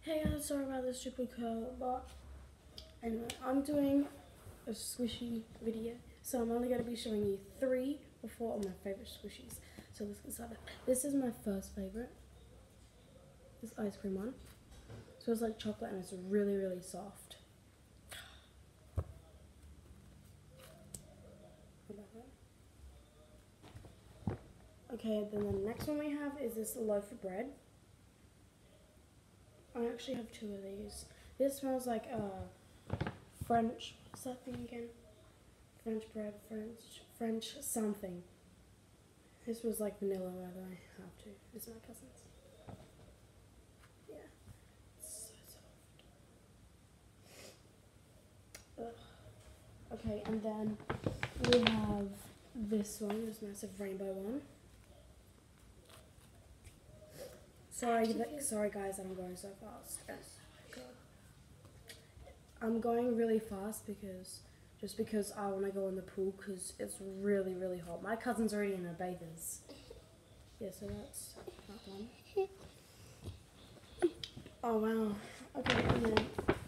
Hey guys, sorry about this duplicate, but anyway, I'm doing a squishy video, so I'm only going to be showing you 3 or 4 of my favourite squishies. So let's get started. This is my first favourite, this ice cream one. So it's like chocolate and it's really, really soft. Okay, then the next one we have is this loaf of bread. I actually have 2 of these. This smells like French, what's that thing again? French bread, French something. This was like vanilla, by the way. I have to. It's my cousin's. Yeah. It's so soft. Ugh. Okay, and then we have this one, this massive rainbow one. Sorry guys that I'm going so fast. I'm going really fast because I want to go in the pool because it's really, really hot. My cousin's already in her bathers. Yeah, so that's that one. Oh wow. Okay, and then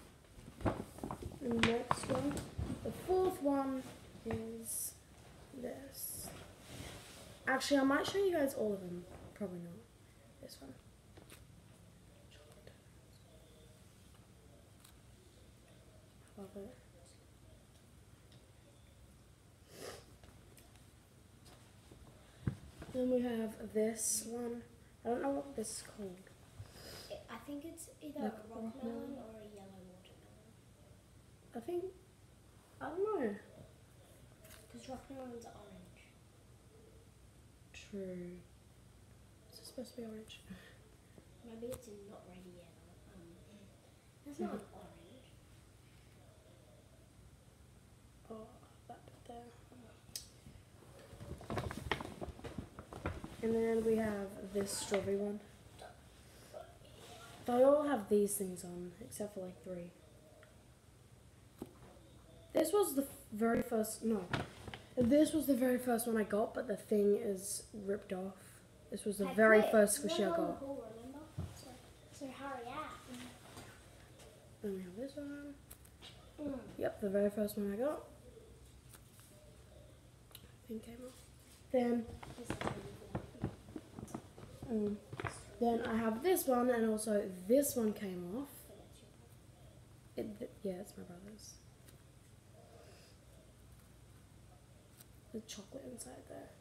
the next one, the 4th one is this. Actually, I might show you guys all of them. Probably not. This one. Love it. Then we have this one. I don't know what this is called. I think it's either Like a rock melon or a yellow watermelon. I don't know. Because rock melons are orange. True. Is it supposed to be orange? Maybe it's not ready yet. It's not orange. Oh, that bit there. And then we have this strawberry one. They all have these things on, except for like 3. This was the very first, no. This was the very first one I got, but the thing is ripped off. This was the very first squishy I got. Cool, remember? So hurry up. Then we have this one. Yep, the very first one I got. Thing came off. Then I have this one, and also this one came off. Yeah, it's my brother's. The chocolate inside there.